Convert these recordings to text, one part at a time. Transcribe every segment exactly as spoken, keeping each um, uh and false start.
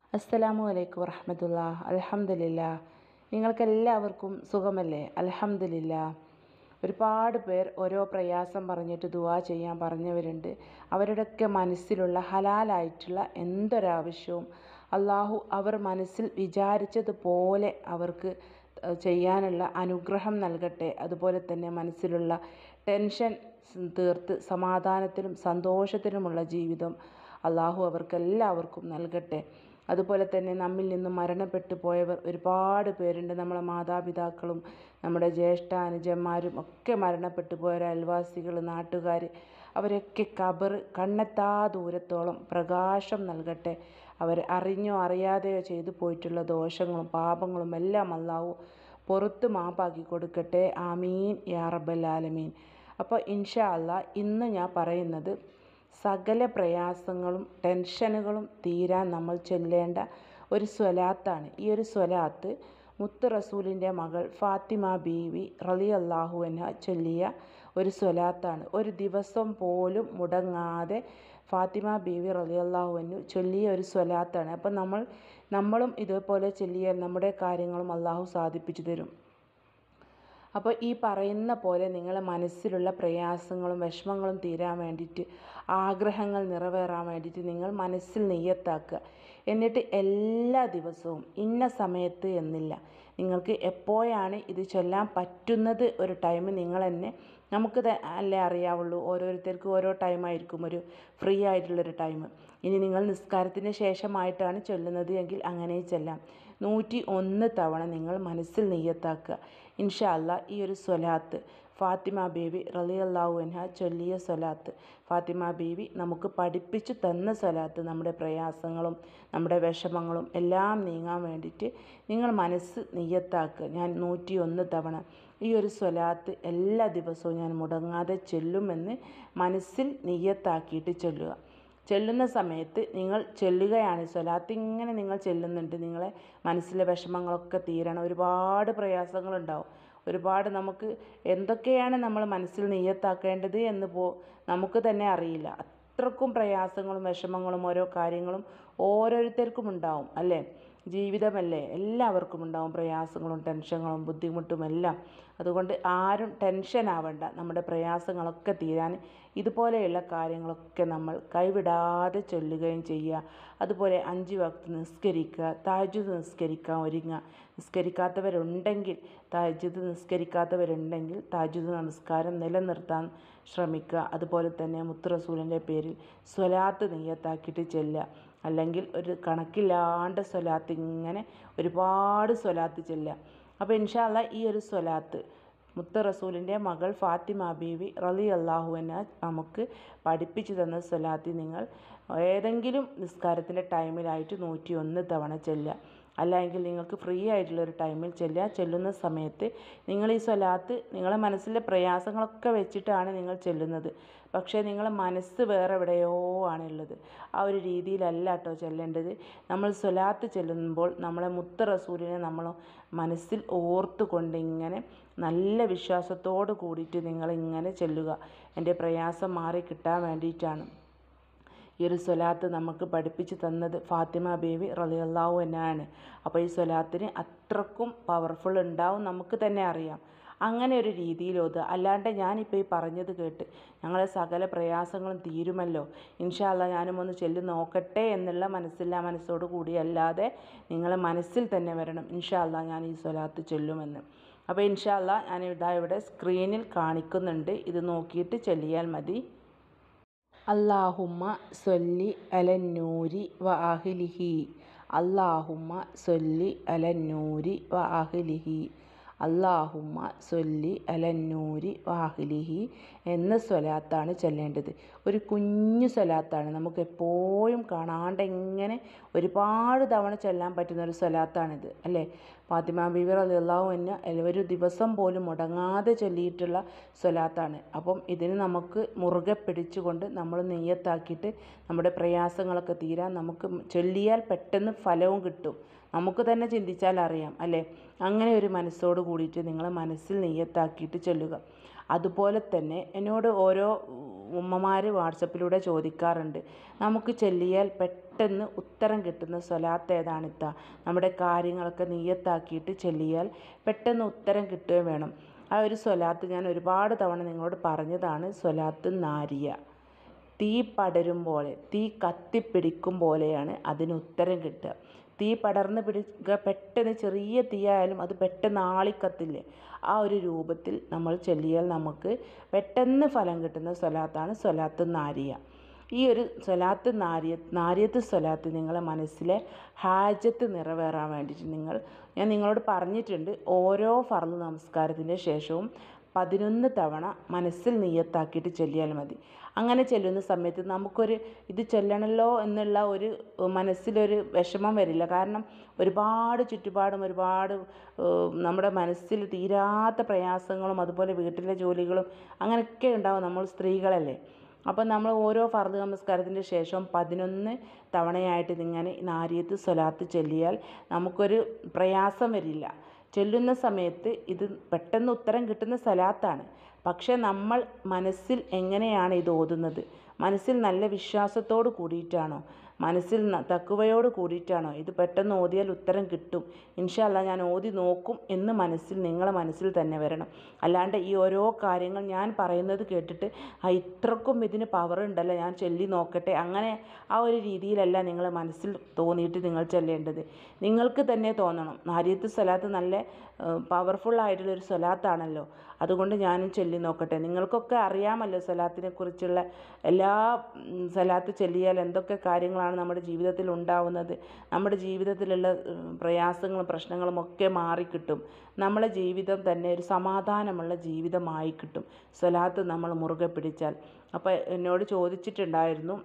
അസ്സലാമു അലൈക്കും വറഹ്മത്തുള്ളാഹി. അൽഹംദുലില്ലാ. നിങ്ങൾക്കെല്ലാവർക്കും സുഖമല്ലേ? അൽഹംദുലില്ലാ. ഒരുപാട് പേർ ഓരോ പ്രയാസം പറഞ്ഞിട്ട് ദുആ ചെയ്യാൻ പറഞ്ഞവരുണ്ട്. അവരുടെയൊക്കെ മനസ്സിലുള്ള ഹലാലായിട്ടുള്ള എന്തൊരാവശ്യവും അള്ളാഹു അവർ മനസ്സിൽ വിചാരിച്ചതുപോലെ അവർക്ക് ചെയ്യാനുള്ള അനുഗ്രഹം നൽകട്ടെ. അതുപോലെ തന്നെ മനസ്സിലുള്ള ടെൻഷൻ തീർത്ത് സമാധാനത്തിലും സന്തോഷത്തിലുമുള്ള ജീവിതം അള്ളാഹു അവർക്കെല്ലാവർക്കും നൽകട്ടെ. അതുപോലെ തന്നെ നമ്മിൽ നിന്നും മരണപ്പെട്ടു പോയവർ ഒരുപാട് പേരുണ്ട്. നമ്മളെ മാതാപിതാക്കളും നമ്മുടെ ജ്യേഷ്ഠ അനുജന്മാരും ഒക്കെ മരണപ്പെട്ടു പോയ അയൽവാസികൾ, നാട്ടുകാർ, അവരൊക്കെ ഖബർ കണ്ണെത്താ ദൂരത്തോളം പ്രകാശം നൽകട്ടെ. അവർ അറിഞ്ഞോ അറിയാതെയോ ചെയ്തു പോയിട്ടുള്ള ദോഷങ്ങളും പാപങ്ങളും എല്ലാം അല്ലാഹു പുറത്ത് മാപ്പാക്കി കൊടുക്കട്ടെ. ആമീൻ യാ റബ്ബൽ ആലമീൻ. അപ്പോൾ ഇൻഷാ അല്ലാ ഇന്ന് ഞാൻ പറയുന്നത് സകല പ്രയാസങ്ങളും ടെൻഷനുകളും തീരാൻ നമ്മൾ ചൊല്ലേണ്ട ഒരു സ്വലാത്താണ്. ഈ ഒരു സ്വലാത്ത് മുത്ത് റസൂലിൻ്റെ മകൾ ഫാത്തിമ ബീവി റളിയല്ലാഹു അൻഹ ചൊല്ലിയ ഒരു സ്വലാത്താണ്. ഒരു ദിവസം പോലും മുടങ്ങാതെ ഫാത്തിമ ബീവി റളിയല്ലാഹു അൻഹു ചൊല്ലിയ ഒരു സ്വലാത്താണ്. അപ്പം നമ്മൾ നമ്മളും ഇതേപോലെ ചൊല്ലിയാൽ നമ്മുടെ കാര്യങ്ങളും അള്ളാഹു സാധിപ്പിച്ചു തരും. അപ്പോൾ ഈ പറയുന്ന പോലെ നിങ്ങളെ മനസ്സിലുള്ള പ്രയാസങ്ങളും വിഷമങ്ങളും തീരാൻ വേണ്ടിയിട്ട്, ആഗ്രഹങ്ങൾ നിറവേറാൻ വേണ്ടിയിട്ട് നിങ്ങൾ മനസ്സിൽ നിയ്യത്താക്കുക. എന്നിട്ട് എല്ലാ ദിവസവും ഇന്ന സമയത്ത് എന്നില്ല, നിങ്ങൾക്ക് എപ്പോഴാണ് ഇത് ചൊല്ലാൻ പറ്റുന്നത് ഒരു ടൈം നിങ്ങൾ തന്നെ, നമുക്ക് അല്ലേ അറിയാവുള്ളൂ. ഓരോരുത്തർക്കും ഓരോ ടൈമായിരിക്കും ഒരു ഫ്രീ ആയിട്ടുള്ളൊരു ടൈം. ഇനി നിങ്ങൾ നിസ്കാരത്തിന് ശേഷമായിട്ടാണ് ചൊല്ലുന്നത് എങ്കിൽ അങ്ങനെ ചെല്ലാം. നൂറ്റി ഒന്ന് തവണ നിങ്ങൾ മനസ്സിൽ നിയ്യത്താക്കുക. ഇൻഷാ അല്ലാ ഈ ഒരു സ്വലാത്ത് ഫാത്തിമ ബീവി റളിയല്ലാഹു അൻഹ ചൊല്ലിയ സ്വലാത്ത്, ഫാത്തിമ ബീവി നമുക്ക് പഠിപ്പിച്ചു തന്ന സ്വലാത്ത്, നമ്മുടെ പ്രയാസങ്ങളും നമ്മുടെ വിഷമങ്ങളും എല്ലാം നീങ്ങാൻ വേണ്ടിയിട്ട് നിങ്ങൾ മനസ്സ് നിയ്യത്താക്കുക. ഞാൻ നൂറ്റി ഒന്ന് തവണ ഈ ഒരു സ്വലാത്ത് എല്ലാ ദിവസവും ഞാൻ മുടങ്ങാതെ ചൊല്ലുമെന്ന് മനസ്സിൽ നിയ്യത്താക്കിയിട്ട് ചൊല്ലുക. ചൊല്ലുന്ന സമയത്ത് നിങ്ങൾ ചൊല്ലുകയാണ് സ്വലാത്ത്, ഇങ്ങനെ നിങ്ങൾ ചൊല്ലുന്നുണ്ട്, നിങ്ങളെ മനസ്സിലെ വിഷമങ്ങളൊക്കെ തീരണം. ഒരുപാട് പ്രയാസങ്ങളുണ്ടാവും, ഒരുപാട് നമുക്ക് എന്തൊക്കെയാണ് നമ്മൾ മനസ്സിൽ നിയ്യത്താക്കേണ്ടത് എന്ന് പോ നമുക്ക് തന്നെ അറിയില്ല. അത്രക്കും പ്രയാസങ്ങളും വിഷമങ്ങളും ഓരോ കാര്യങ്ങളും ഓരോരുത്തർക്കും ഉണ്ടാവും അല്ലേ? ജീവിതമല്ലേ, എല്ലാവർക്കും ഉണ്ടാവും പ്രയാസങ്ങളും ടെൻഷനുകളും ബുദ്ധിമുട്ടും എല്ലാം. അതുകൊണ്ട് ആരും ടെൻഷൻ ആവണ്ട. നമ്മുടെ പ്രയാസങ്ങളൊക്കെ തീരാൻ ഇതുപോലെയുള്ള കാര്യങ്ങളൊക്കെ നമ്മൾ കൈവിടാതെ ചൊല്ലുകയും ചെയ്യുക. അതുപോലെ അഞ്ച് വക്ത് നിസ്കരിക്കുക, തഹജ്ജുദ് നിസ്കരിക്കാൻ ഒരുങ്ങുക. നിസ്കരിക്കാത്തവരുണ്ടെങ്കിൽ തഹജ്ജുദ് നിസ്കരിക്കാത്തവരുണ്ടെങ്കിൽ തഹജ്ജുദ് നമസ്കാരം നിലനിർത്താൻ ശ്രമിക്കുക. അതുപോലെ തന്നെ മുത്ത് റസൂലിൻ്റെ പേരിൽ സ്വലാത്ത് നിയ്യത്താക്കിയിട്ട് ചെല്ലുക. അല്ലെങ്കിൽ ഒരു കണക്കില്ലാണ്ട് സ്വലാത്ത്, ഇങ്ങനെ ഒരുപാട് സ്വലാത്ത് ചെല്ലുക. അപ്പോൾ ഇൻഷാ അല്ലാ ഈ ഒരു സ്വലാത്ത് മുത്ത് റസൂലിൻ്റെ മകൾ ഫാത്തിമ ബീവി റളിയല്ലാഹു അൻഹ നമുക്ക് പഠിപ്പിച്ചു തന്ന സ്വലാത്ത് നിങ്ങൾ ഏതെങ്കിലും നിസ്കാരത്തിൻ്റെ ടൈമിലായിട്ട് നൂറ്റി ഒന്ന് തവണ ചെല്ലുക. അല്ലെങ്കിൽ നിങ്ങൾക്ക് ഫ്രീ ആയിട്ടുള്ളൊരു ടൈമിൽ ചെല്ലുക. ചെല്ലുന്ന സമയത്ത് നിങ്ങൾ ഈ സ്വലാത്ത് നിങ്ങളെ മനസ്സിലെ പ്രയാസങ്ങളൊക്കെ വെച്ചിട്ടാണ് നിങ്ങൾ ചെല്ലുന്നത്. പക്ഷേ നിങ്ങളെ മനസ്സ് വേറെ എവിടെയോ ആണുള്ളത്. ആ ഒരു രീതിയിലല്ല കേട്ടോ ചെല്ലേണ്ടത്. നമ്മൾ സ്വലാത്ത് ചെല്ലുമ്പോൾ നമ്മളെ മുത്ത് റസൂലിനെ നമ്മൾ മനസ്സിൽ ഓർത്തുകൊണ്ട് ഇങ്ങനെ നല്ല വിശ്വാസത്തോട് കൂടിയിട്ട് നിങ്ങളിങ്ങനെ ചെല്ലുക. എൻ്റെ പ്രയാസം മാറി കിട്ടാൻ വേണ്ടിയിട്ടാണ്. ഈ ഒരു സ്വലാത്ത് നമുക്ക് പഠിപ്പിച്ച് തന്നത് ഫാത്തിമ ബീവി റളിയല്ലാഹു അൻഹയാണ്. അപ്പോൾ ഈ സ്വലാത്തിന് അത്രക്കും പവർഫുൾ ഉണ്ടാവും, നമുക്ക് തന്നെ അറിയാം. അങ്ങനെ ഒരു രീതിയിൽ ഓതുക. അല്ലാണ്ട് ഞാനിപ്പോൾ ഈ പറഞ്ഞത് കേട്ട് ഞങ്ങളെ സകല പ്രയാസങ്ങളും തീരുമല്ലോ, ഇൻഷാ അല്ലാ ഞാനും ഒന്ന് ചൊല്ലി നോക്കട്ടെ എന്നുള്ള മനസ്സില്ലാ മനസ്സോട് കൂടി അല്ലാതെ നിങ്ങളെ മനസ്സിൽ തന്നെ വരണം, ഇൻഷാ അല്ലാ ഞാൻ ഈ സ്വലാത്ത് ചൊല്ലുമെന്ന്. അപ്പോൾ ഇൻഷാ അല്ലാ ഞാൻ ഇതാ ഇവിടെ സ്ക്രീനിൽ കാണിക്കുന്നുണ്ട്, ഇത് നോക്കിയിട്ട് ചൊല്ലിയാൽ മതി. അല്ലാഹുമ്മ സ്വല്ലി അലന്നൂരി വ അഹ്ലിഹി, അല്ലാഹുമ്മ സ്വല്ലി അലന്നൂരി വ അഹ്ലിഹി, അല്ലാഹുമ്മ സ്വല്ലി അലന്നൂരി വ അഹ്ലിഹി എന്ന സ്വലാത്താണ് ചൊല്ലേണ്ടത്. ഒരു കുഞ്ഞു സ്വലാത്താണ്, നമുക്ക് എപ്പോഴും കാണാണ്ട് ഇങ്ങനെ ഒരുപാട് തവണ ചൊല്ലാൻ പറ്റുന്ന ഒരു സ്വലാത്താണിത് അല്ലേ? ഫാത്തിമ ബീവി റളിയല്ലാഹു അൻഹ ഒരു ദിവസം പോലും മുടങ്ങാതെ ചൊല്ലിയിട്ടുള്ള സ്വലാത്താണ്. അപ്പം ഇതിന് നമുക്ക് മുറുകെ പിടിച്ചുകൊണ്ട് നമ്മൾ നിയ്യത്താക്കിയിട്ട് നമ്മുടെ പ്രയാസങ്ങളൊക്കെ തീരാൻ നമുക്ക് ചൊല്ലിയാൽ പെട്ടെന്ന് ഫലവും കിട്ടും. നമുക്ക് തന്നെ ചിന്തിച്ചാൽ അറിയാം അല്ലേ? അങ്ങനെ ഒരു മനസ്സോട് കൂടിയിട്ട് നിങ്ങൾ മനസ്സിൽ നിയ്യത്താക്കിയിട്ട് ചൊല്ലുക. അതുപോലെ തന്നെ എന്നോട് ഓരോ ഉമ്മമാർ വാട്സപ്പിലൂടെ ചോദിക്കാറുണ്ട്, നമുക്ക് ചൊല്ലിയാൽ പെട്ടെന്ന് ഉത്തരം കിട്ടുന്ന സ്വലാത്ത് ഏതാണിത്ത? നമ്മുടെ കാര്യങ്ങളൊക്കെ നിയ്യത്താക്കിയിട്ട് ചൊല്ലിയാൽ പെട്ടെന്ന് ഉത്തരം കിട്ടുകയും വേണം. ആ ഒരു സ്വലാത്ത് ഞാൻ ഒരുപാട് തവണ നിങ്ങളോട് പറഞ്ഞതാണ്. സ്വലാത്ത് നാരിയ. തീ പടരും പോലെ, തീ കത്തിപ്പിടിക്കും പോലെയാണ് അതിന് ഉത്തരം കിട്ടുക. തീ പടർന്ന് പിടിക്കുക, പെട്ടെന്ന് ചെറിയ തീയായാലും അത് പെട്ടെന്ന് ആളിക്കത്തില്ലേ, ആ ഒരു രൂപത്തിൽ നമ്മൾ ചൊല്ലിയാൽ നമുക്ക് പെട്ടെന്ന് ഫലം കിട്ടുന്ന സ്വലാത്താണ് സ്വലാത്ത് നാരിയ. ഈ ഒരു സ്വലാത്ത് നാരിയ നാരിയത്ത് സ്വലാത്ത് നിങ്ങളെ മനസ്സിലെ ഹാജത്ത് നിറവേറാൻ വേണ്ടിയിട്ട് നിങ്ങൾ ഞാൻ നിങ്ങളോട് പറഞ്ഞിട്ടുണ്ട്, ഓരോ ഫർള് നമസ്കാരത്തിൻ്റെ ശേഷവും പതിനൊന്ന് തവണ മനസ്സിൽ നിയ്യത്താക്കിയിട്ട് ചൊല്ലിയാൽ മതി. അങ്ങനെ ചൊല്ലുന്ന സമയത്ത് നമുക്കൊരു ഇത് ചൊല്ലണമല്ലോ എന്നുള്ള ഒരു മനസ്സിലൊരു വിഷമം വരില്ല. കാരണം ഒരുപാട് ചുറ്റുപാടും ഒരുപാട് നമ്മുടെ മനസ്സിൽ തീരാത്ത പ്രയാസങ്ങളും അതുപോലെ വീട്ടിലെ ജോലികളും അങ്ങനെയൊക്കെ ഉണ്ടാവും. നമ്മൾ സ്ത്രീകളല്ലേ. അപ്പം നമ്മൾ ഓരോ ഫർദ് നമസ്കാരത്തിൻ്റെ ശേഷം പതിനൊന്ന് തവണയായിട്ട് ഇങ്ങനെ നാരിയത്ത് സ്വലാത്ത് ചൊല്ലിയാൽ നമുക്കൊരു പ്രയാസം വരില്ല. ചൊല്ലുന്ന സമയത്ത് ഇത് പെട്ടെന്ന് ഉത്തരം കിട്ടുന്ന സ്വലാത്താണ്. പക്ഷേ നമ്മൾ മനസ്സിൽ എങ്ങനെയാണ് ഇത് ഓതുന്നത്? മനസ്സിൽ നല്ല വിശ്വാസത്തോട് കൂടിയിട്ടാണോ, മനസ്സിൽ തഖ്വയോട് കൂടിയിട്ടാണോ ഇത് പെട്ടെന്ന് ഓതിയാൽ ഉത്തരം കിട്ടും, ഇൻഷാ അല്ലാ ഞാൻ ഓതി നോക്കും എന്ന് മനസ്സിൽ നിങ്ങളെ മനസ്സിൽ തന്നെ വരണം. അല്ലാണ്ട് ഈ ഓരോ കാര്യങ്ങൾ ഞാൻ പറയുന്നത് കേട്ടിട്ട് ആ ഇത്രക്കും ഇതിന് പവർ ഉണ്ടല്ലോ ഞാൻ ചൊല്ലി നോക്കട്ടെ, അങ്ങനെ ആ ഒരു രീതിയിലല്ല നിങ്ങൾ മനസ്സിൽ തോന്നിയിട്ട് നിങ്ങൾ ചൊല്ലേണ്ടത്. നിങ്ങൾക്ക് തന്നെ തോന്നണം നാരിയത്ത് സ്വലാത്ത് നല്ല പവർഫുള്ളായിട്ടുള്ളൊരു സ്വലാത്താണല്ലോ, അതുകൊണ്ട് ഞാനും ചൊല്ലി നോക്കട്ടെ. നിങ്ങൾക്കൊക്കെ അറിയാമല്ലോ സ്വലാത്തിനെ കുറിച്ചുള്ള എല്ലാ സ്വലാത്ത് ചൊല്ലിയാൽ എന്തൊക്കെ കാര്യങ്ങളാണ് നമ്മുടെ ജീവിതത്തിൽ ഉണ്ടാവുന്നത്. നമ്മുടെ ജീവിതത്തിലുള്ള പ്രയാസങ്ങളും പ്രശ്നങ്ങളും ഒക്കെ മാറിക്കിട്ടും. നമ്മളെ ജീവിതം തന്നെ ഒരു സമാധാനമുള്ള ജീവിതമായി കിട്ടും സ്വലാത്ത് നമ്മൾ മുറുകെ പിടിച്ചാൽ. അപ്പോൾ എന്നോട് ചോദിച്ചിട്ടുണ്ടായിരുന്നു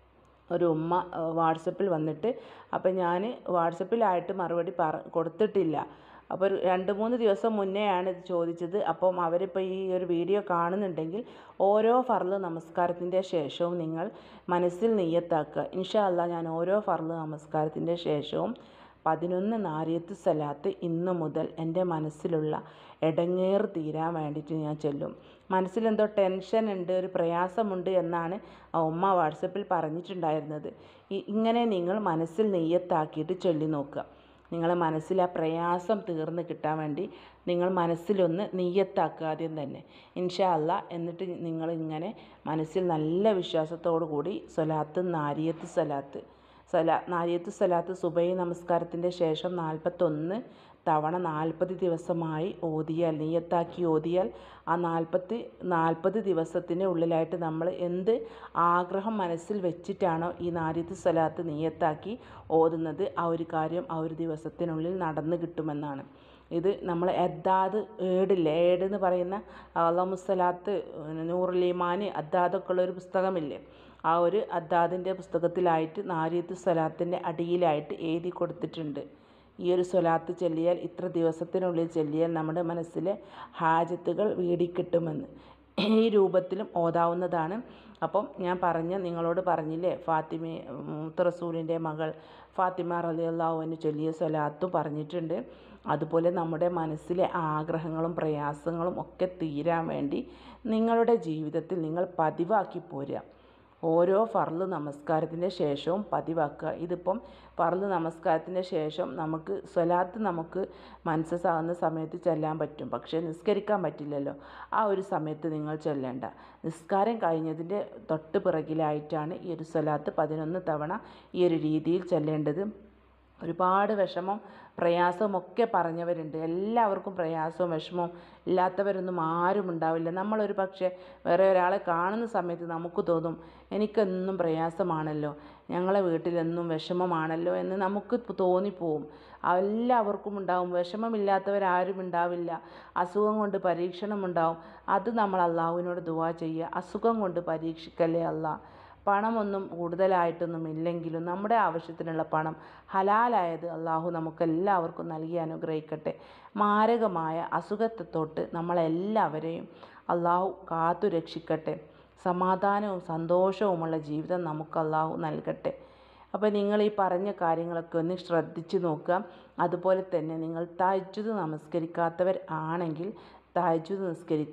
ഒരു ഉമ്മ വാട്സപ്പിൽ വന്നിട്ട്, അപ്പോൾ ഞാൻ വാട്സപ്പിലായിട്ട് മറുപടി പറ കൊടുത്തിട്ടില്ല. അപ്പോൾ ഒരു രണ്ട് മൂന്ന് ദിവസം മുന്നെയാണ് ഇത് ചോദിച്ചത്. അപ്പം അവരിപ്പോൾ ഈ ഒരു വീഡിയോ കാണുന്നുണ്ടെങ്കിൽ ഓരോ ഫർള് നമസ്കാരത്തിൻ്റെ ശേഷവും നിങ്ങൾ മനസ്സിൽ നിയ്യത്താക്കുക, ഇൻഷാ അല്ലാ ഞാൻ ഓരോ ഫർള് നമസ്കാരത്തിൻ്റെ ശേഷവും പതിനൊന്ന് നാരിയത്ത് സ്വലാത്ത് ഇന്നു മുതൽ എൻ്റെ മനസ്സിലുള്ള ഇടങ്ങേറ് തീരാൻ വേണ്ടിയിട്ട് ഞാൻ ചൊല്ലും. മനസ്സിലെന്തോ ടെൻഷൻ ഉണ്ട്, ഒരു പ്രയാസമുണ്ട് എന്നാണ് ആ ഉമ്മ വാട്സപ്പിൽ പറഞ്ഞിട്ടുണ്ടായിരുന്നത്. ഇങ്ങനെ നിങ്ങൾ മനസ്സിൽ നെയ്യത്താക്കിയിട്ട് ചൊല്ലി നോക്കുക. നിങ്ങളെ മനസ്സിൽ ആ പ്രയാസം തീർന്ന് കിട്ടാൻ വേണ്ടി നിങ്ങൾ മനസ്സിലൊന്ന് നിയ്യത്താക്കുക ആദ്യം തന്നെ, ഇൻഷാ അല്ലാ. എന്നിട്ട് നിങ്ങൾ ഇങ്ങനെ മനസ്സിൽ നല്ല വിശ്വാസത്തോടു കൂടി സ്വലാത്ത് നാരിയത്ത് സ്വലാത്ത് സ്വലാ നാരിയത്ത് സ്വലാത്ത് സുബഹി നമസ്കാരത്തിൻ്റെ ശേഷം നാൽപ്പത്തൊന്ന് തവണ നാൽപ്പത് ദിവസമായി ഓതിയാൽ, നിയ്യത്താക്കി ഓതിയാൽ ആ നാൽപ്പത്തി നാൽപ്പത് ദിവസത്തിന് ഉള്ളിലായിട്ട് നമ്മൾ എന്ത് ആഗ്രഹം മനസ്സിൽ വെച്ചിട്ടാണോ ഈ നാരിയത്ത് സ്വലാത്ത് നിയ്യത്താക്കി ഓതുന്നത്, ആ ഒരു കാര്യം ആ ഒരു ദിവസത്തിനുള്ളിൽ നടന്നു കിട്ടുമെന്നാണ്. ഇത് നമ്മൾ എദ്ദാദ് ഏടില്ലേ, ഏട് എന്ന് പറയുന്ന അള്ളാഹുസ്സലാത്ത് നൂറുൽ ഈമാൻ അദ്ദാദൊക്കെ ഉള്ളൊരു പുസ്തകമില്ലേ, ആ ഒരു അദ്ദാദിൻ്റെ പുസ്തകത്തിലായിട്ട് നാരിയത്ത് സ്വലാത്തിൻ്റെ അടിയിലായിട്ട് എഴുതി കൊടുത്തിട്ടുണ്ട്. ഈ ഒരു സ്വലാത്ത് ചൊല്ലിയാൽ ഇത്ര ദിവസത്തിനുള്ളിൽ ചൊല്ലിയാൽ നമ്മുടെ മനസ്സിലെ ഹാജത്തുകൾ വീടിക്കിട്ടുമെന്ന്. ഈ രൂപത്തിലും ഓതാവുന്നതാണ്. അപ്പം ഞാൻ പറഞ്ഞ നിങ്ങളോട് പറഞ്ഞില്ലേ, ഫാത്തിമ മൂത്ത റസൂലിൻ്റെ മകൾ ഫാത്തിമ റളിയല്ലാഹു അൻഹ ചൊല്ലിയ സ്വലാത്തും പറഞ്ഞിട്ടുണ്ട്. അതുപോലെ നമ്മുടെ മനസ്സിലെ ആഗ്രഹങ്ങളും പ്രയാസങ്ങളും ഒക്കെ തീരാൻ വേണ്ടി നിങ്ങളുടെ ജീവിതത്തിൽ നിങ്ങൾ പതിവാക്കി പോരുക. ഓരോ ഫർള് നമസ്കാരത്തിൻ്റെ ശേഷവും പതിവാക്കുക. ഇതിപ്പം ഫർള് നമസ്കാരത്തിൻ്റെ ശേഷം നമുക്ക് സ്വലാത്ത് നമുക്ക് മനസ്സാകുന്ന സമയത്ത് ചൊല്ലാൻ പറ്റും, പക്ഷേ നിസ്കരിക്കാൻ പറ്റില്ലല്ലോ. ആ ഒരു സമയത്ത് നിങ്ങൾ ചൊല്ലേണ്ട. നിസ്കാരം കഴിഞ്ഞതിൻ്റെ തൊട്ട് പിറകിലായിട്ടാണ് ഈ ഒരു സ്വലാത്ത് പതിനൊന്ന് തവണ ഈ ഒരു രീതിയിൽ ചൊല്ലേണ്ടത്. ഒരുപാട് വിഷമം പ്രയാസമൊക്കെ പറഞ്ഞവരുണ്ട്. എല്ലാവർക്കും പ്രയാസവും വിഷമവും ഇല്ലാത്തവരൊന്നും ആരും ഉണ്ടാവില്ല. നമ്മളൊരു പക്ഷേ വേറെ ഒരാളെ കാണുന്ന സമയത്ത് നമുക്ക് തോന്നും, എനിക്കെന്നും പ്രയാസമാണല്ലോ, ഞങ്ങളെ വീട്ടിലെന്നും വിഷമമാണല്ലോ എന്ന് നമുക്ക് തോന്നിപ്പോവും. എല്ലാവർക്കും ഉണ്ടാവും. വിഷമമില്ലാത്തവരാരും ഉണ്ടാവില്ല. അസുഖം കൊണ്ട് പരീക്ഷണമുണ്ടാവും. അത് നമ്മൾ അള്ളാഹുവിനോട് ദുആ ചെയ്യുക, അസുഖം കൊണ്ട് പരീക്ഷിക്കല്ലേ അല്ലാ. പണമൊന്നും കൂടുതലായിട്ടൊന്നും ഇല്ലെങ്കിലും നമ്മുടെ ആവശ്യത്തിനുള്ള പണം ഹലാലായത് അള്ളാഹു നമുക്കെല്ലാവർക്കും നൽകി അനുഗ്രഹിക്കട്ടെ. മാരകമായ അസുഖത്തെ തൊട്ട് നമ്മളെല്ലാവരെയും അള്ളാഹു കാത്തു രക്ഷിക്കട്ടെ. സമാധാനവും സന്തോഷവുമുള്ള ജീവിതം നമുക്ക് അള്ളാഹു നൽകട്ടെ. അപ്പോൾ നിങ്ങൾ ഈ പറഞ്ഞ കാര്യങ്ങളൊക്കെ ഒന്ന് ശ്രദ്ധിച്ച് നോക്കുക. അതുപോലെ തന്നെ നിങ്ങൾ തഹജ്ജുദ് നമസ്കരിക്കാത്തവർ ആണെങ്കിൽ തഹജ്ജുദ് നിസ്കരിക്കുക.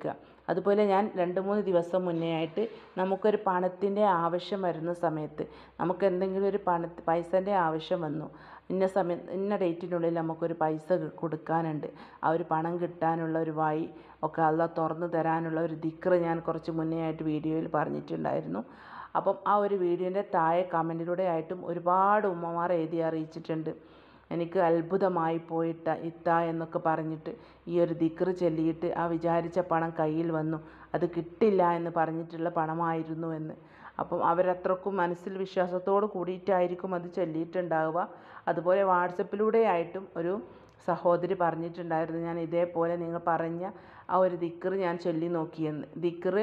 അതുപോലെ ഞാൻ രണ്ട് മൂന്ന് ദിവസം മുന്നേ ആയിട്ട് നമുക്കൊരു പണത്തിൻ്റെ ആവശ്യം വരുന്ന സമയത്ത്, നമുക്ക് എന്തെങ്കിലും ഒരു പണ പൈസേൻ്റെ ആവശ്യം വന്നു, ഇന്ന സമയം ഇന്ന ഡേറ്റിനുള്ളിൽ നമുക്കൊരു പൈസ കൊടുക്കാനുണ്ട്, ആ ഒരു പണം കിട്ടാനുള്ള ഒരു വഴി ഒക്കെ അള്ളാഹ് തുറന്നു തരാനുള്ള ഒരു ദിക്ർ ഞാൻ കുറച്ച് മുന്നേ ആയിട്ട് വീഡിയോയിൽ പറഞ്ഞിട്ടുണ്ടായിരുന്നു. അപ്പം ആ ഒരു വീഡിയോൻ്റെ താഴെ കമൻറ്റിലൂടെ ആയിട്ടും ഒരുപാട് ഉമ്മമാർ എഴുതി അറിയിച്ചിട്ടുണ്ട്. എനിക്ക് അത്ഭുതമായി പോയിട്ട ഇത്ത എന്നൊക്കെ പറഞ്ഞിട്ട് ഈ ഒരു ദിക്ർ ചൊല്ലിയിട്ട് ആ വിചാരിച്ച പണം കയ്യിൽ വന്നു, അത് കിട്ടില്ല എന്ന് പറഞ്ഞിട്ടുള്ള പണമായിരുന്നു എന്ന്. അപ്പം അവരത്രക്കും മനസ്സിൽ വിശ്വാസത്തോട് കൂടിയിട്ടായിരിക്കും അത് ചൊല്ലിയിട്ടുണ്ടാവുക. അതുപോലെ വാട്സപ്പിലൂടെ ആയിട്ടും ഒരു സഹോദരി പറഞ്ഞിട്ടുണ്ടായിരുന്നു, ഞാൻ ഇതേപോലെ നിങ്ങൾ പറഞ്ഞ ആ ഒരു ദിക്ർ ഞാൻ ചൊല്ലി നോക്കിയെന്ന്. ദിക്ർ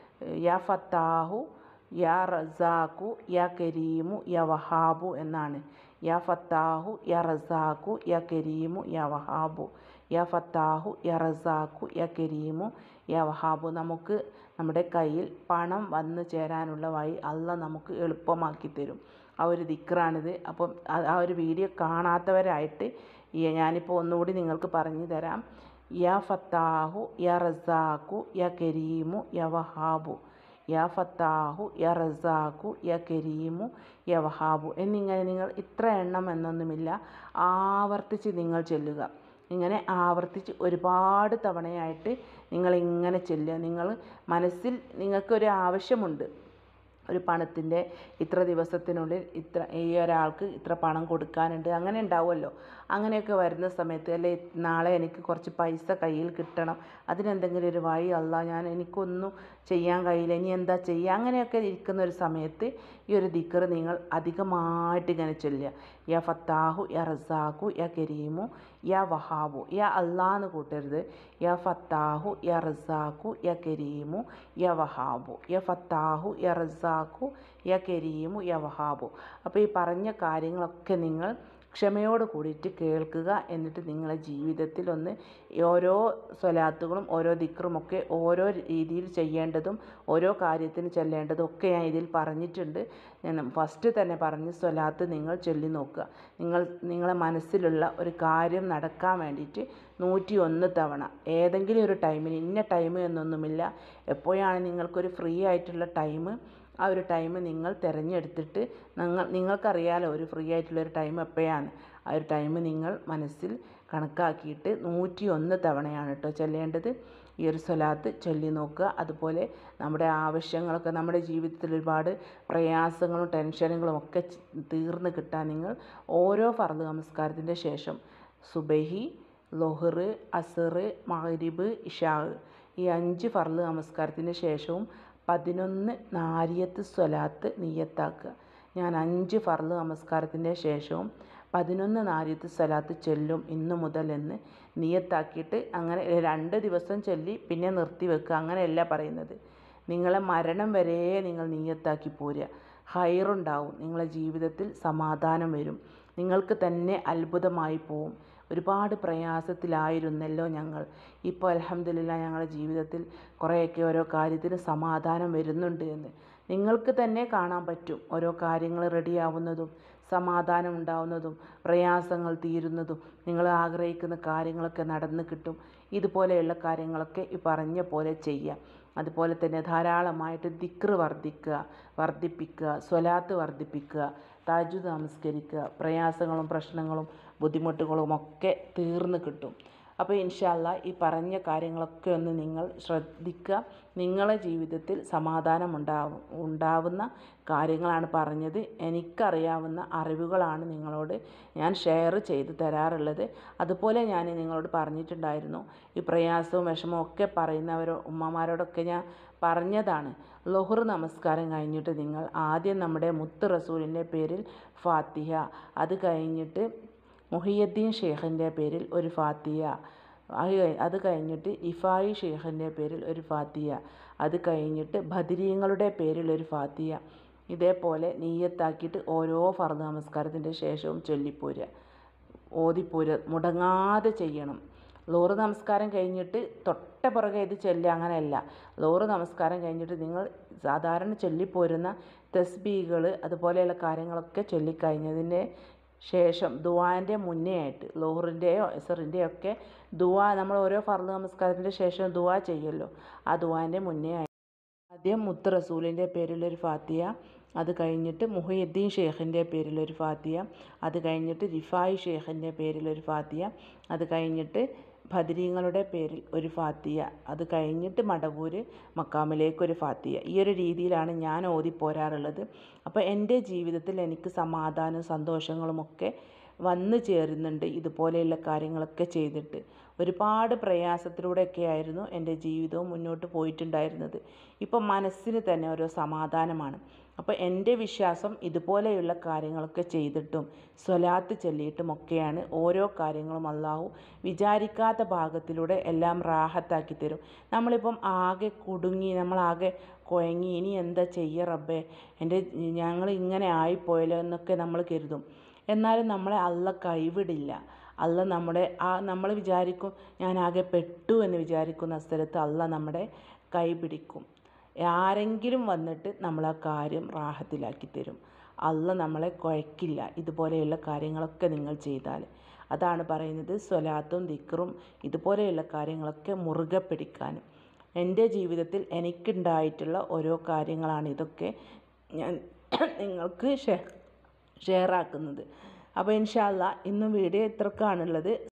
യാ ഫത്താഹു യാ റസാഖു യാ കരീമു യാ വഹാബു എന്നാണ്. യാ ഫത്താഹു യാ റസാഖു യാ കരീമു യാ വഹാബു. യാ ഫത്താഹു യാ റസാഖു യാ കരീമു യാ വഹാബു. നമുക്ക് നമ്മുടെ കയ്യിൽ പണം വന്നു ചേരാനുള്ള വഴി അള്ളാഹ് നമുക്ക് എളുപ്പമാക്കി തരും. ആ ഒരു ദിക്റാണിത്. അപ്പം ആ ഒരു വീഡിയോ കാണാത്തവരായിട്ട് ഞാനിപ്പോൾ ഒന്നുകൂടി നിങ്ങൾക്ക് പറഞ്ഞു തരാം. യാ ഫത്താഹു യാ റസാഖു യാ കരീമു യാ വഹാബു. യാ ഫത്താഹു യാ റസാഖു യാ കരീമു യാ വഹാബു എന്നിങ്ങനെ നിങ്ങൾ ഇത്ര എണ്ണം എന്നൊന്നുമില്ല, ആവർത്തിച്ച് നിങ്ങൾ ചൊല്ലുക. ഇങ്ങനെ ആവർത്തിച്ച് ഒരുപാട് തവണയായിട്ട് നിങ്ങളിങ്ങനെ ചൊല്ലുക. നിങ്ങൾ മനസ്സിൽ നിങ്ങൾക്കൊരു ആവശ്യമുണ്ട്, ഒരു പണത്തിൻ്റെ ഇത്ര ദിവസത്തിനുള്ളിൽ ഇത്ര ഈ ഒരാൾക്ക് ഇത്ര പണം കൊടുക്കാനുണ്ട്, അങ്ങനെ ഉണ്ടാവുമല്ലോ. അങ്ങനെയൊക്കെ വരുന്ന സമയത്ത്, അല്ലെ നാളെ എനിക്ക് കുറച്ച് പൈസ കയ്യിൽ കിട്ടണം, അതിനെന്തെങ്കിലും ഒരു വഴി അള്ളാഹ്, ഞാൻ എനിക്കൊന്നും ചെയ്യാൻ കഴിയില്ല, ഇനി എന്താ ചെയ്യുക, അങ്ങനെയൊക്കെ ഇരിക്കുന്ന ഒരു സമയത്ത് ഈ ഒരു ദിക്ർ നിങ്ങൾ അധികമായിട്ട് ഇങ്ങനെ ചൊല്ലുക. യാ ഫത്താഹു യാ റസാഖു യാ കരീമു യാ വഹാബു. യാ അള്ളാന്ന് കൂട്ടരുത്. യാ ഫത്താഹു യാ റസാഖു യാ കരീമു യാ വഹാബു. യാ ഫത്താഹു യാ റസാഖു യാ കരീമു യാ വഹാബു. അപ്പോൾ ഈ പറഞ്ഞ കാര്യങ്ങളൊക്കെ നിങ്ങൾ ക്ഷമയോട് കൂടിയിട്ട് കേൾക്കുക. എന്നിട്ട് നിങ്ങളെ ജീവിതത്തിൽ ഒന്ന് ഓരോ സ്വലാത്തുകളും ഓരോ ദിക്റുമൊക്കെ ഓരോ രീതിയിൽ ചെയ്യേണ്ടതും ഓരോ കാര്യത്തിന് ചൊല്ലേണ്ടതും ഒക്കെ ഞാൻ ഇതിൽ പറഞ്ഞിട്ടുണ്ട്. ഞാൻ ഫസ്റ്റ് തന്നെ പറഞ്ഞ് സ്വലാത്ത് നിങ്ങൾ ചൊല്ലി നോക്കുക. നിങ്ങൾ നിങ്ങളെ മനസ്സിലുള്ള ഒരു കാര്യം നടക്കാൻ വേണ്ടിയിട്ട് നൂറ്റി ഒന്ന് തവണ ഏതെങ്കിലും ഒരു ടൈമിന്, ഇന്ന ടൈം എന്നൊന്നുമില്ല, എപ്പോഴാണ് നിങ്ങൾക്കൊരു ഫ്രീ ആയിട്ടുള്ള ടൈം, ആ ഒരു ടൈം നിങ്ങൾ തിരഞ്ഞെടുത്തിട്ട്, നിങ്ങൾ നിങ്ങൾക്കറിയാലോ ഒരു ഫ്രീ ആയിട്ടുള്ളൊരു ടൈം എപ്പോഴാണ്, ആ ഒരു ടൈം നിങ്ങൾ മനസ്സിൽ കണക്കാക്കിയിട്ട് നൂറ്റി ഒന്ന് തവണയാണ് കേട്ടോ ചൊല്ലേണ്ടത്. ഈ ഒരു സ്വലാത്ത് ചൊല്ലി നോക്കുക. അതുപോലെ നമ്മുടെ ആവശ്യങ്ങളൊക്കെ, നമ്മുടെ ജീവിതത്തിൽ ഒരുപാട് പ്രയാസങ്ങളും ടെൻഷനുകളും ഒക്കെ തീർന്ന് കിട്ടാൻ നിങ്ങൾ ഓരോ ഫർദ് നമസ്കാരത്തിൻ്റെ ശേഷം സുബഹി, ളുഹർ, അസർ, മഗ്രിബ്, ഇശാ ഈ അഞ്ച് ഫർദ് നമസ്കാരത്തിന് ശേഷവും പതിനൊന്ന് നാരിയത്ത് സ്വലാത്ത് നിയ്യത്താക്കുക. ഞാൻ അഞ്ച് ഫർദ് നമസ്കാരത്തിൻ്റെ ശേഷവും പതിനൊന്ന് നാരിയത്ത് സ്വലാത്ത് ചൊല്ലും ഇന്നു മുതൽ എന്ന് നിയ്യത്താക്കിയിട്ട് അങ്ങനെ രണ്ട് ദിവസം ചൊല്ലി പിന്നെ നിർത്തി വെക്കുക. അങ്ങനെയല്ല പറയുന്നത്. നിങ്ങളെ മരണം വരെ നിങ്ങൾ നിയ്യത്താക്കി പോരുക. ഹൈറുണ്ടാവും, നിങ്ങളെ ജീവിതത്തിൽ സമാധാനം വരും, നിങ്ങൾക്ക് തന്നെ അത്ഭുതമായി പോവും. ഒരുപാട് പ്രയാസത്തിലായിരുന്നല്ലോ ഞങ്ങൾ, ഇപ്പോൾ അൽഹംദുലില്ലാ ഞങ്ങളുടെ ജീവിതത്തിൽ കുറേയൊക്കെ ഓരോ കാര്യത്തിന് സമാധാനം വരുന്നുണ്ട് എന്ന് നിങ്ങൾക്ക് തന്നെ കാണാൻ പറ്റും. ഓരോ കാര്യങ്ങൾ റെഡിയാവുന്നതും സമാധാനം ഉണ്ടാവുന്നതും പ്രയാസങ്ങൾ തീരുന്നതും നിങ്ങൾ ആഗ്രഹിക്കുന്ന കാര്യങ്ങളൊക്കെ നടന്ന് കിട്ടും. ഇതുപോലെയുള്ള കാര്യങ്ങളൊക്കെ ഈ പറഞ്ഞ പോലെ ചെയ്യുക. അതുപോലെ തന്നെ ധാരാളമായിട്ട് ദിക്ർ വർദ്ധിക്കുക, വർദ്ധിപ്പിക്കുക, സ്വലാത്ത് വർദ്ധിപ്പിക്കുക, തഹജ്ജുദ് നമസ്കരിക്കുക. പ്രയാസങ്ങളും പ്രശ്നങ്ങളും ബുദ്ധിമുട്ടുകളും ഒക്കെ തീർന്ന് കിട്ടും. അപ്പോൾ ഇൻഷാ അല്ലാഹ് ഈ പറഞ്ഞ കാര്യങ്ങളൊക്കെ ഒന്ന് നിങ്ങൾ ശ്രദ്ധിക്കുക. നിങ്ങളെ ജീവിതത്തിൽ സമാധാനം ഉണ്ടാവും ഉണ്ടാവുന്ന കാര്യങ്ങളാണ് പറഞ്ഞത്. എനിക്കറിയാവുന്ന അറിവുകളാണ് നിങ്ങളോട് ഞാൻ ഷെയർ ചെയ്ത് തരാറുള്ളത്. അതുപോലെ ഞാൻ നിങ്ങളോട് പറഞ്ഞിട്ടുണ്ടായിരുന്നു, ഈ പ്രയാസവും വിഷമവും ഒക്കെ പറയുന്നവരോ ഉമ്മമാരോടൊക്കെ ഞാൻ പറഞ്ഞതാണ്. ളുഹർ നമസ്കാരം കഴിഞ്ഞിട്ട് നിങ്ങൾ ആദ്യം നമ്മുടെ മുത്ത് റസൂലിൻ്റെ പേരിൽ ഫാത്തിഹ, അത് കഴിഞ്ഞിട്ട് മുഹിയുദ്ദീൻ ഷെയ്ഖിൻ്റെ പേരിൽ ഒരു ഫാത്തിഹ, അത് കഴിഞ്ഞിട്ട് ഇഫായി ഷെയ്ഖിൻ്റെ പേരിൽ ഒരു ഫാത്തിഹ, അത് കഴിഞ്ഞിട്ട് ബദരീങ്ങളുടെ പേരിൽ ഒരു ഫാത്തിഹ. ഇതേപോലെ നീയത്താക്കിയിട്ട് ഓരോ ഫർദ് നമസ്കാരത്തിൻ്റെ ശേഷവും ചൊല്ലിപ്പോരുക, ഓതിപ്പോരുക, മുടങ്ങാതെ ചെയ്യണം. ളുഹർ നമസ്കാരം കഴിഞ്ഞിട്ട് തൊട്ട പുറകെ ഇത് ചൊല്ലുക, അങ്ങനെയല്ല. ളുഹർ നമസ്കാരം കഴിഞ്ഞിട്ട് നിങ്ങൾ സാധാരണ ചൊല്ലിപ്പോരുന്ന തസ്ബീഹുകൾ അതുപോലെയുള്ള കാര്യങ്ങളൊക്കെ ചൊല്ലിക്കഴിഞ്ഞതിൻ്റെ ശേഷം ദുആൻ്റെ മുന്നേ ആയിട്ട് ളുഹറിൻ്റെയോ അസറിൻ്റെയോ ഒക്കെ ദുആ നമ്മൾ ഓരോ ഫർള് നമസ്കാരത്തിൻ്റെ ശേഷം ദുആ ചെയ്യുമല്ലോ, ആ ദുആൻ്റെ മുന്നേ ആയിട്ട് ആദ്യം മുത്ത് റസൂലിൻ്റെ പേരിലൊരു ഫാത്തിയ, അത് കഴിഞ്ഞിട്ട് മുഹയ്യദ്ദീൻ ഷേഖിൻ്റെ പേരിലൊരു ഫാത്തിയ, അത് കഴിഞ്ഞിട്ട് റിഫായി ഷേഖിൻ്റെ പേരിലൊരു ഫാത്തിയ, അത് കഴിഞ്ഞിട്ട് ബദരീങ്ങളുടെ പേരിൽ ഒരു ഫാത്തിയ, അത് കഴിഞ്ഞിട്ട് മടവൂര് മക്കാമിലേക്കൊരു ഫാത്തിയ. ഈ ഒരു രീതിയിലാണ് ഞാൻ ഓതിപ്പോരാറുള്ളത്. അപ്പോൾ എൻ്റെ ജീവിതത്തിൽ എനിക്ക് സമാധാനവും സന്തോഷങ്ങളുമൊക്കെ വന്നു ചേരുന്നുണ്ട് ഇതുപോലെയുള്ള കാര്യങ്ങളൊക്കെ ചെയ്തിട്ട്. ഒരുപാട് പ്രയാസത്തിലൂടെയൊക്കെ ആയിരുന്നു എൻ്റെ ജീവിതവും മുന്നോട്ട് പോയിട്ടുണ്ടായിരുന്നത്. ഇപ്പം മനസ്സിന് തന്നെ ഓരോ സമാധാനമാണ്. അപ്പോൾ എൻ്റെ വിശ്വാസം ഇതുപോലെയുള്ള കാര്യങ്ങളൊക്കെ ചെയ്തിട്ടും സ്വലാത്ത് ചൊല്ലിയിട്ടുമൊക്കെയാണ് ഓരോ കാര്യങ്ങളും അള്ളാഹു വിചാരിക്കാത്ത ഭാഗത്തിലൂടെ എല്ലാം റാഹത്താക്കി തരും. നമ്മളിപ്പം ആകെ കുടുങ്ങി, നമ്മളാകെ കുഴങ്ങി, ഇനി എന്താ ചെയ്യുക റബ്ബേ, എൻ്റെ ഞങ്ങൾ ഇങ്ങനെ ആയിപ്പോയല്ലോ എന്നൊക്കെ നമ്മൾ കരുതും. എന്നാലും നമ്മളെ അള്ള കൈവിടില്ല. അള്ള നമ്മുടെ ആ നമ്മൾ വിചാരിക്കും ഞാനാകെ പെട്ടു എന്ന് വിചാരിക്കുന്ന സ്ഥലത്ത് അള്ള നമ്മുടെ കൈ പിടിക്കും. ആരെങ്കിലും വന്നിട്ട് നമ്മളാ കാര്യം റാഹത്തിലാക്കി തരും. അള്ള നമ്മളെ കുഴക്കില്ല ഇതുപോലെയുള്ള കാര്യങ്ങളൊക്കെ നിങ്ങൾ ചെയ്താൽ. അതാണ് പറയുന്നത് സ്വലാത്തും ദിക്റും ഇതുപോലെയുള്ള കാര്യങ്ങളൊക്കെ മുറുകെ പിടിക്കാനും. എൻ്റെ ജീവിതത്തിൽ എനിക്കുണ്ടായിട്ടുള്ള ഓരോ കാര്യങ്ങളാണ് ഇതൊക്കെ ഞാൻ നിങ്ങൾക്ക് ഷെയർ ഷെയറാക്കുന്നത്. അപ്പോൾ ഇൻഷാ അല്ലാ ഇന്ന് വീഡിയോ ഇത്രക്കാണുള്ളത്.